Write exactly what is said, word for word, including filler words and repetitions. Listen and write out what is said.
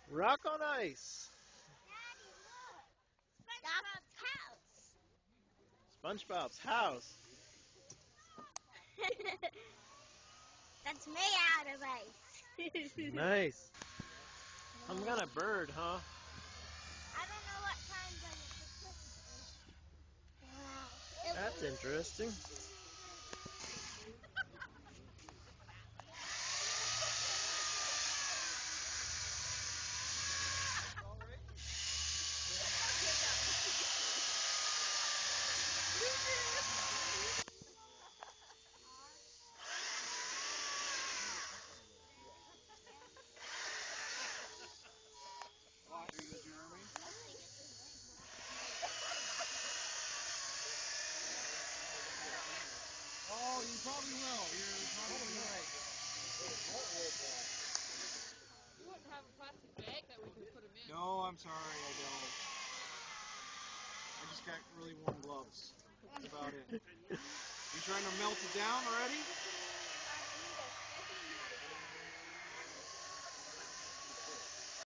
Rock on ice. Daddy, look! SpongeBob's house. SpongeBob's house. That's made out of ice. Nice. Some kind of bird, huh? I don't know what kind, but it's a bird. Wow. That's interesting. Oh, you probably will. You're probably right. You wouldn't have a plastic bag that we could put them in. No, I'm sorry, I don't. I just got really warm gloves. That's about it. You trying to melt it down already?